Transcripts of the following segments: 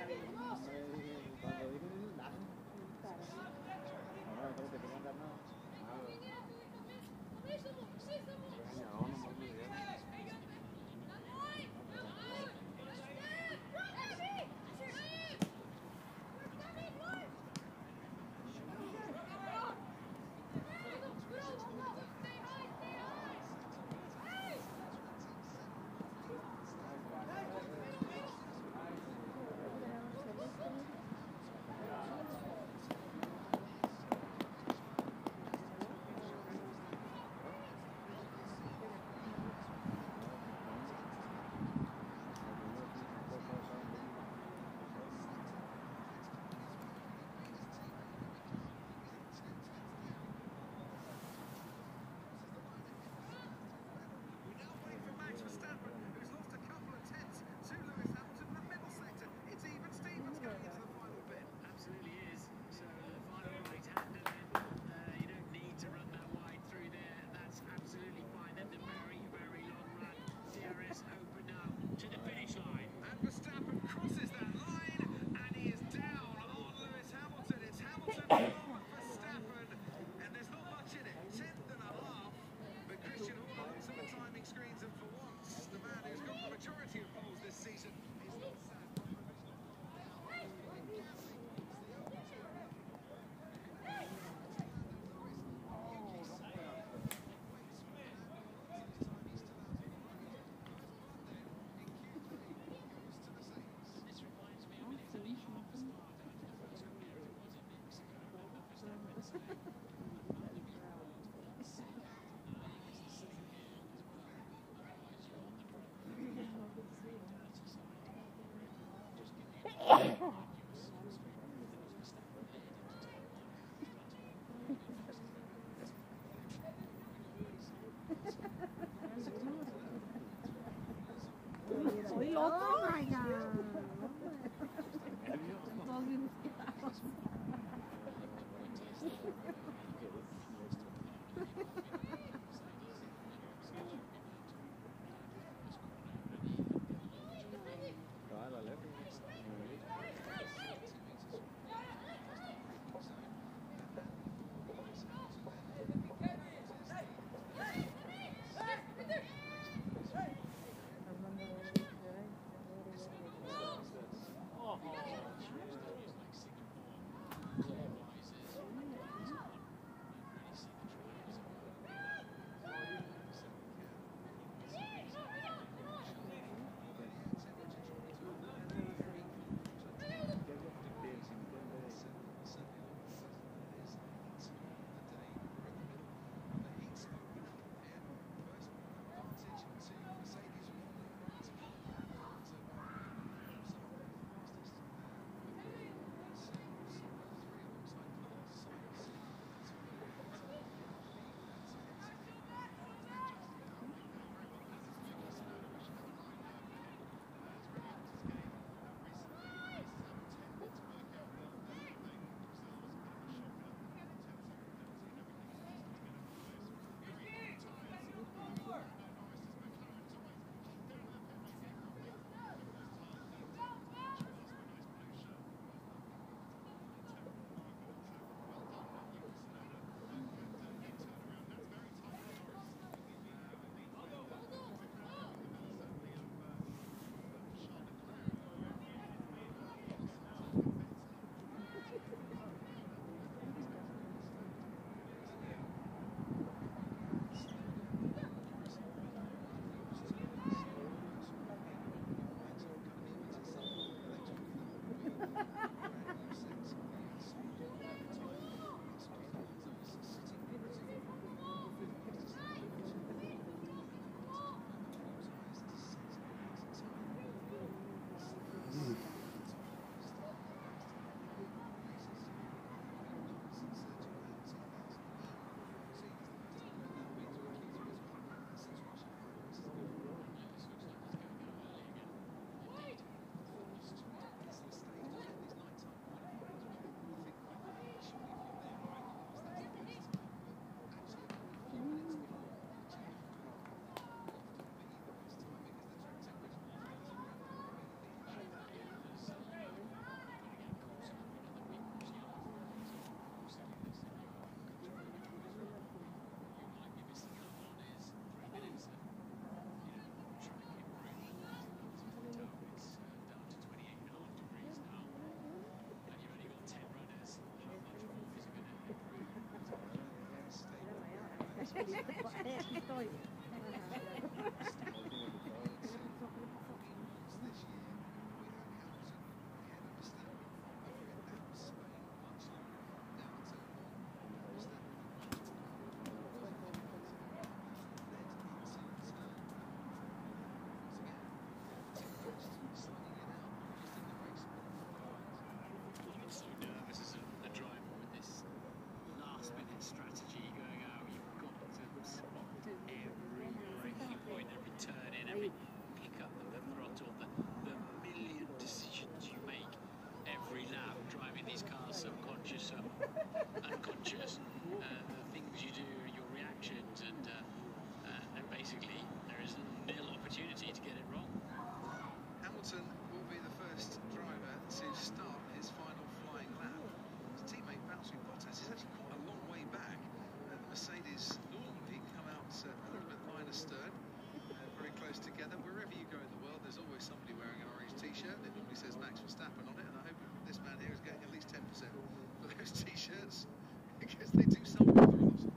Cuando dicen nace. Ahora creo que te quedan ganado. Oh my god. Estoy. So nervous as a driver with this last-minute strategy going out. You've got to spot every braking point, every turn in, every pick up of the throttle, the million decisions you make every lap driving these cars, subconscious, unconscious, the things you do, your reactions, and basically there is nil opportunity to get it wrong. Hamilton will be the first driver to start his final flying lap. His teammate Valtteri Bottas is actually quite a long way back. The Mercedes normally come out a little bit line astern, very close together. Wherever you go in the world, there's always somebody wearing an orange t-shirt. It normally says Max Verstappen on it, and I hope this man here is getting at least 10% for those t-shirts, because they do something for a lot.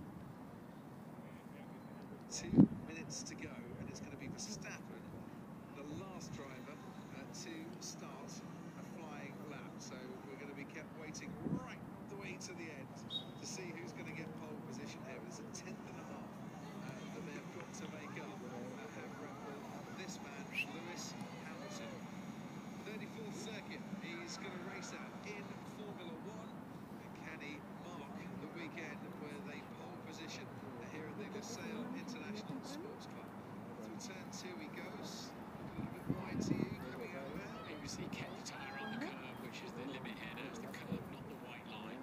2 minutes to go, and it's going to be Verstappen, the last driver to start a flying lap. So we're going to be kept waiting right the way to the end to see who's going to get pole position here. It's a tenth and a half that they've got to make up. This man, Lewis Hamilton, 34th circuit, he's going to race at in Formula One. And can he mark the weekend where they pole position here at the Lusail International Sports Club? Through turn 2 he goes. A little bit wide to you coming out there. Obviously kept the tyre on the curb, which is the limit header, it's the curb, not the white line.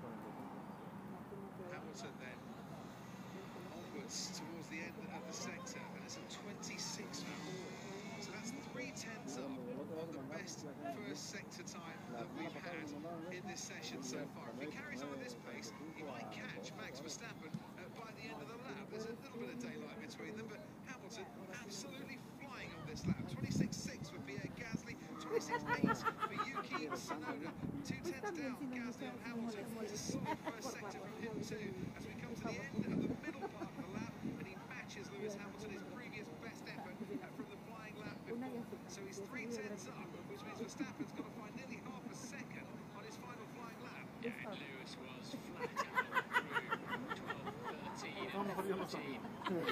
Hamilton then onwards towards the end of the sector, and it's a 26 for 4. So that's 3/10 up on the best first sector time that we've had in this session so far. If he carries on at this pace, he might catch Max Verstappen by the end of the lap. There's a little bit of daylight between them, but Hamilton absolutely flying on this lap. 26.6 for Pierre Gasly, 26.8 for Yuki Tsunoda. 2/10 down, Gasly on Hamilton. It's a solid first sector from him too. As we come to the end of the middle part of the lap, and he matches Lewis Hamilton, his previous best effort from the flying lap before. So he's 3/10 up, which means Verstappen's got to find nearly half a second on his final flying lap. Yeah, and Lewis was flat out through 12, 13 and 14.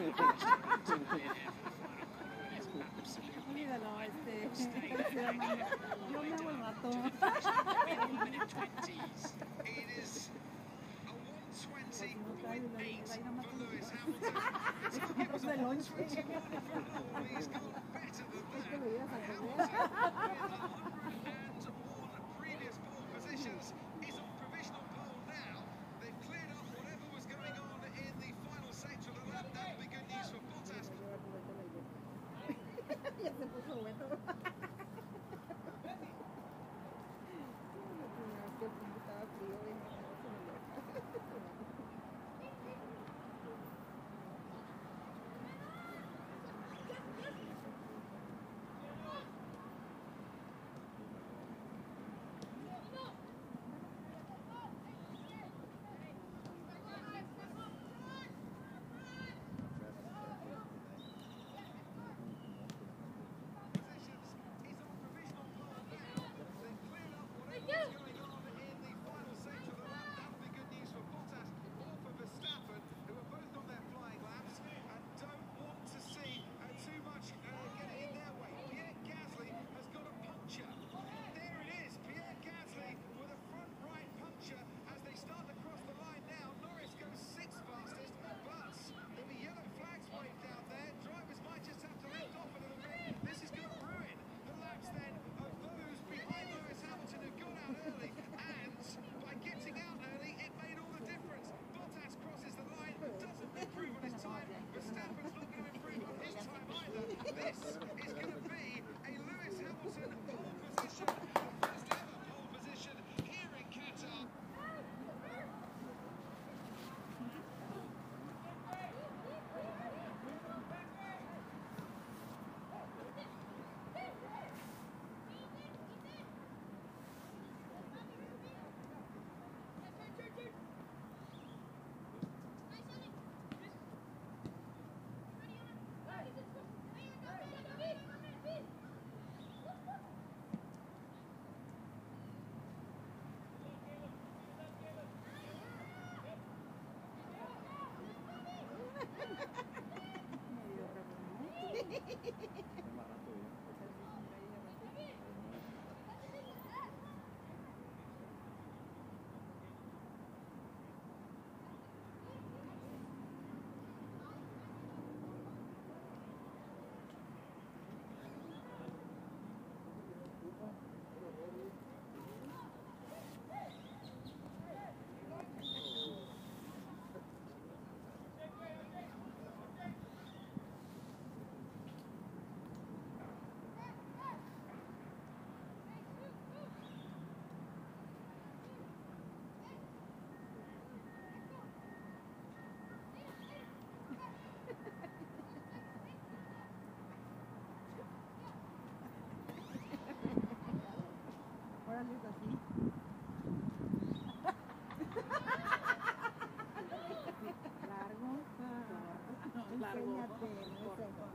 Míralo, yo me hago el gato. It is a 120.8 for Lewis Hamilton. It's like it was a 121 before. He's gone better than that. Hamilton, with 101 previous pole positions, is on provisional pole now. They've cleared up whatever was going on in the final sector of the lap. That will be good news for Bottas. Ya se puso bueno. Estaba frío, sales así. Largo. Largo. Enséñate, no sé.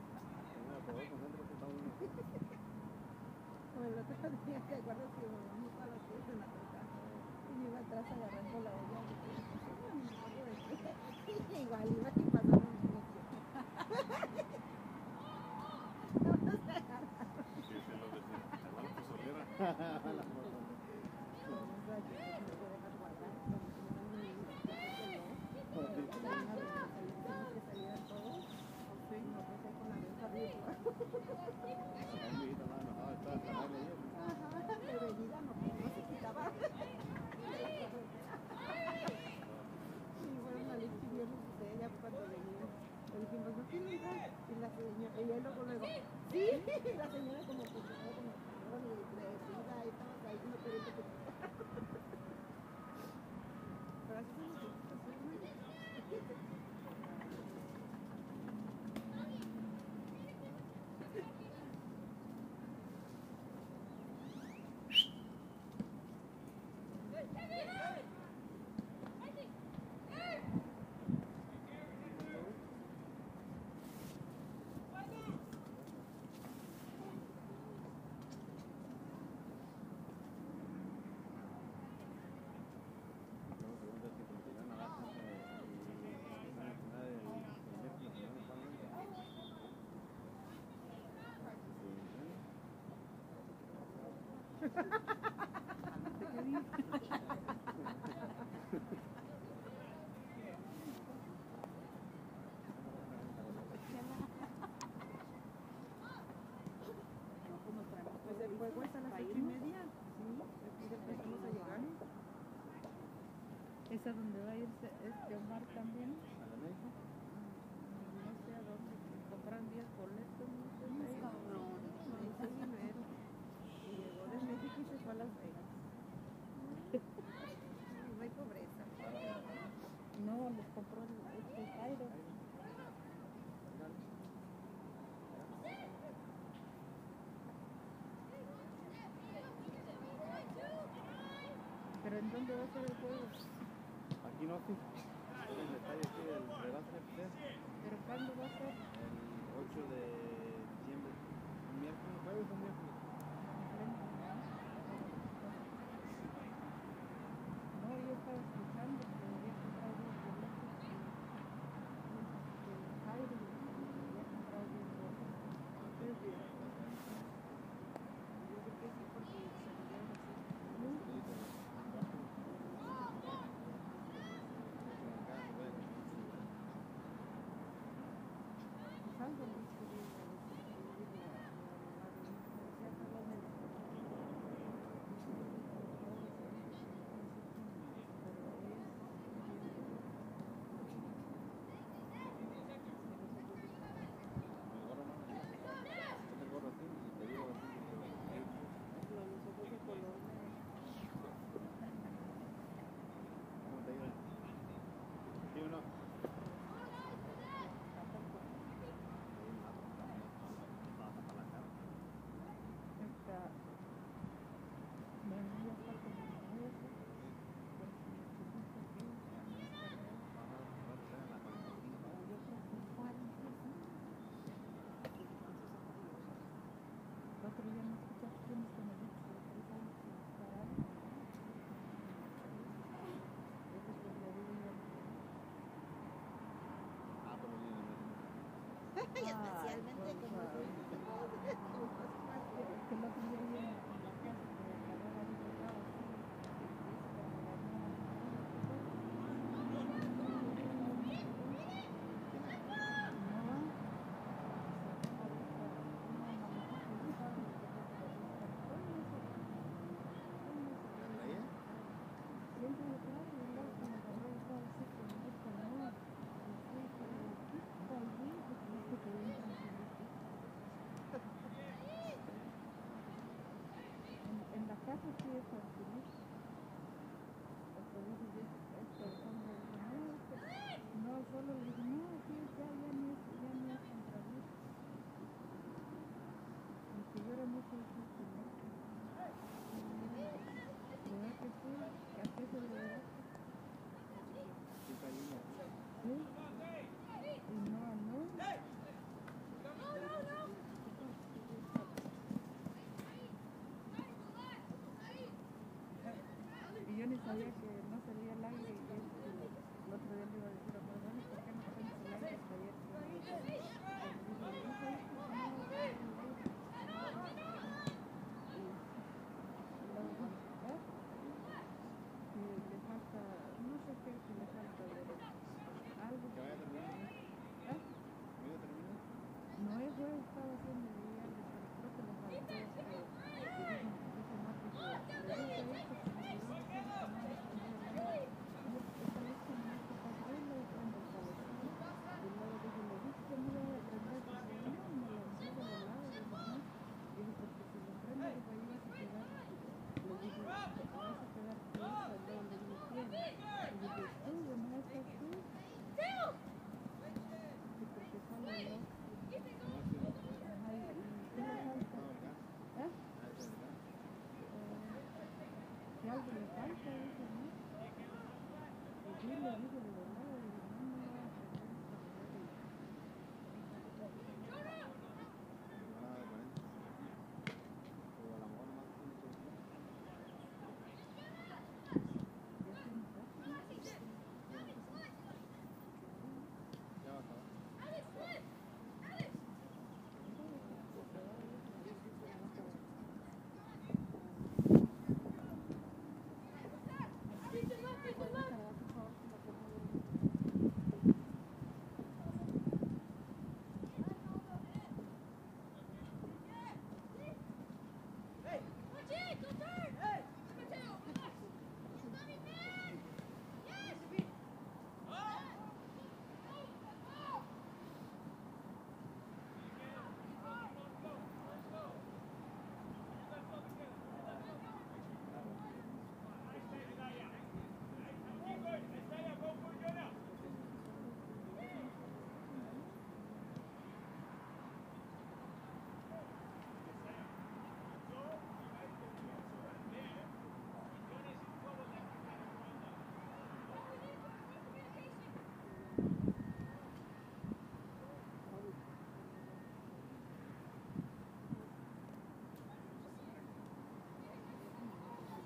Como el otro día, ¿te acuerdas que íbamos a las 10 en la troca? Y yo iba atrás agarrando la olla. No me acuerdo de qué. Igual iba y pasando un negocio. Sí, sí, lo decía. La pozolera. Y la señora, y él luego, sí, y la señora como que se quedó como perdón y agradecida y estaba ahí no quería que pero así son las situaciones. Pues el juego es a las 8:30. Sí, aquí empezamos a llegar. ¿Es a donde va a irse Omar también? ¿A la México? No sé a dónde. Compran 10 boletos, no sé. Me hizo dinero. Y llegó de México y se fue a Las Vegas. No hay pobreza. No, les compró el Cairo. ¿Pero en dónde va a ser el juego? Aquí no, sí. En el estadio aquí del Real FC. ¿Pero cuándo va a ser? El 8 de diciembre. Un miércoles, jueves o miércoles. No, yo estaba escuchando que había comprado 10 boletos. El Cairo había comprado 10 boletos. Yo creo que sí porque salieron así. Algo más que diga, Especialmente como sabía que no salía el aire y el otro día le iba a decir a mi hermano, ¿por qué no prendes el aire hasta ayer? Le falta, no sé qué que le falta de algo. Que vaya a terminar. ¿Eh? ¿Que vaya a terminar? No es güey, estaba haciendo ya, pero creo que le faltó dice Mati que le gusta esto, que me ayuda a hacer que no me prender el aire. Y esta vez que me hizo pasar y le prendo el cabezón. Y luego dije, le dije que no lo voy a prender, y dice, no, me lo entré de volado, dije, no. Y dije, porque si lo prendo, dijo, ahí vas a quedar. Le dije, te vas a quedar presa, y luego le dije, ¿quién? Y dije, tú, yo no estás tú. Y porque solo yo. Ajá, ¿y qué le falta? ¿Eh? Si algo le falta, dice, ¿no? Y sí, le dije de volada, y dije, no, no lo voy a prender esta mujer. O a lo mejor nomás tiene que decir. Ya tiene rato, ¿no? Ya va a acabar.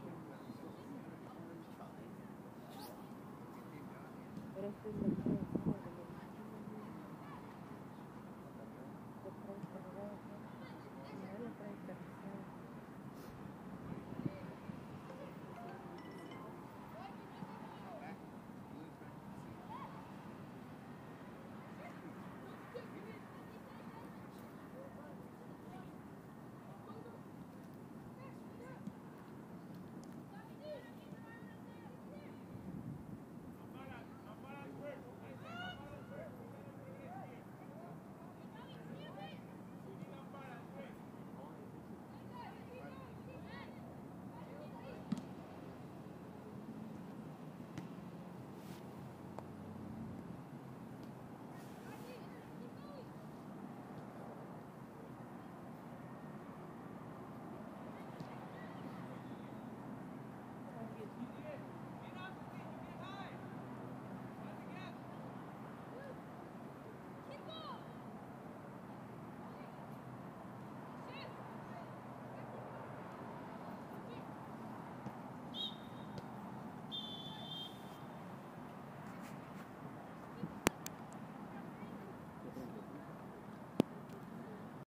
Pero esto es lo que